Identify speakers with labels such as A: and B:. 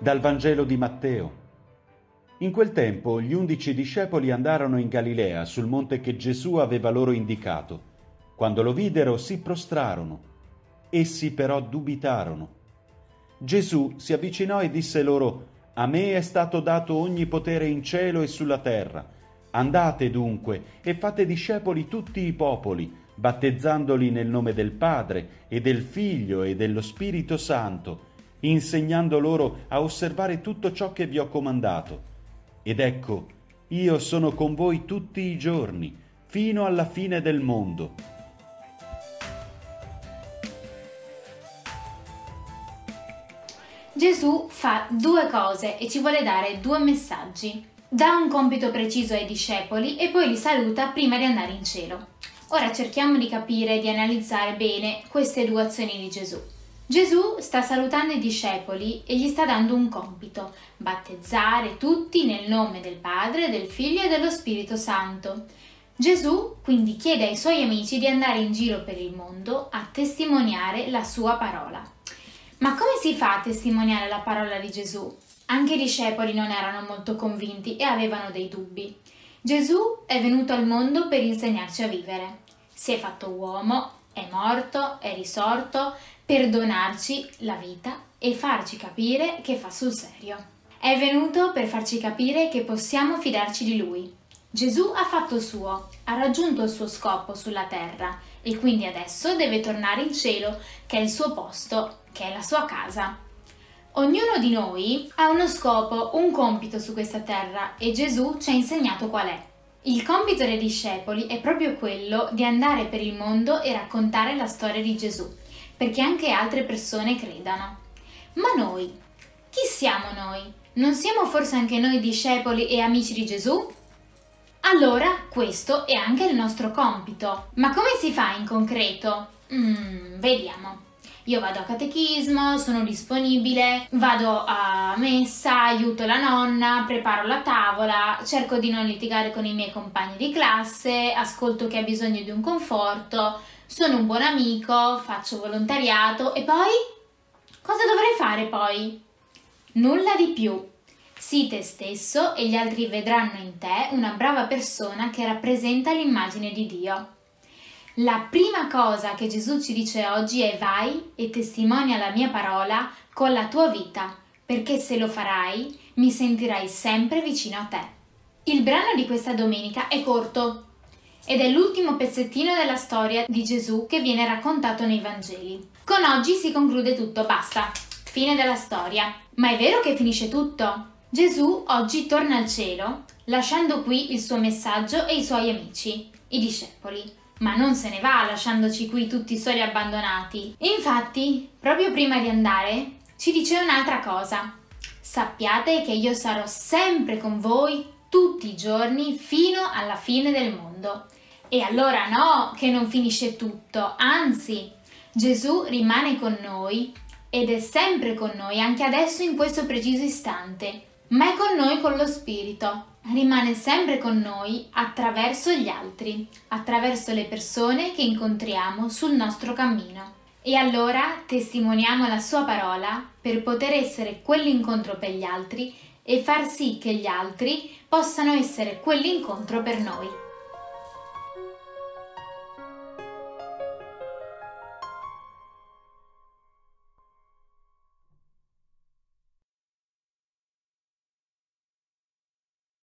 A: Dal Vangelo di Matteo. In quel tempo gli 11 discepoli andarono in Galilea, sul monte che Gesù aveva loro indicato. Quando lo videro si prostrarono. Essi però dubitarono. Gesù si avvicinò e disse loro: «A me è stato dato ogni potere in cielo e sulla terra. Andate dunque e fate discepoli tutti i popoli, battezzandoli nel nome del Padre e del Figlio e dello Spirito Santo, insegnando loro a osservare tutto ciò che vi ho comandato. Ed ecco, io sono con voi tutti i giorni, fino alla fine del mondo».
B: Gesù fa due cose e ci vuole dare due messaggi. Dà un compito preciso ai discepoli e poi li saluta prima di andare in cielo. Ora cerchiamo di capire e di analizzare bene queste due azioni di Gesù. Gesù sta salutando i discepoli e gli sta dando un compito: battezzare tutti nel nome del Padre, del Figlio e dello Spirito Santo. Gesù quindi chiede ai suoi amici di andare in giro per il mondo a testimoniare la sua parola. Ma come si fa a testimoniare la parola di Gesù? Anche i discepoli non erano molto convinti e avevano dei dubbi. Gesù è venuto al mondo per insegnarci a vivere. Si è fatto uomo, è morto, è risorto, per donarci la vita e farci capire che fa sul serio. È venuto per farci capire che possiamo fidarci di Lui. Gesù ha fatto il suo, ha raggiunto il suo scopo sulla terra e quindi adesso deve tornare in cielo, che è il suo posto, che è la sua casa. Ognuno di noi ha uno scopo, un compito su questa terra e Gesù ci ha insegnato qual è. Il compito dei discepoli è proprio quello di andare per il mondo e raccontare la storia di Gesù, perché anche altre persone credano. Ma noi, chi siamo noi? Non siamo forse anche noi discepoli e amici di Gesù? Allora questo è anche il nostro compito. Ma come si fa in concreto? Vediamo. Io vado a catechismo, sono disponibile, vado a messa, aiuto la nonna, preparo la tavola, cerco di non litigare con i miei compagni di classe, ascolto chi ha bisogno di un conforto, sono un buon amico, faccio volontariato e poi? Cosa dovrei fare poi? Nulla di più. Sii te stesso e gli altri vedranno in te una brava persona che rappresenta l'immagine di Dio. La prima cosa che Gesù ci dice oggi è: vai e testimonia la mia parola con la tua vita, perché se lo farai mi sentirai sempre vicino a te. Il brano di questa domenica è corto ed è l'ultimo pezzettino della storia di Gesù che viene raccontato nei Vangeli. Con oggi si conclude tutto, basta, fine della storia. Ma è vero che finisce tutto? Gesù oggi torna al cielo, lasciando qui il suo messaggio e i suoi amici, i discepoli. Ma non se ne va lasciandoci qui tutti soli e abbandonati. Infatti, proprio prima di andare, ci dice un'altra cosa. Sappiate che io sarò sempre con voi tutti i giorni fino alla fine del mondo. E allora no, che non finisce tutto, anzi, Gesù rimane con noi ed è sempre con noi anche adesso in questo preciso istante. Ma è con noi con lo Spirito, rimane sempre con noi attraverso gli altri, attraverso le persone che incontriamo sul nostro cammino. E allora testimoniamo la sua parola per poter essere quell'incontro per gli altri e far sì che gli altri possano essere quell'incontro per noi.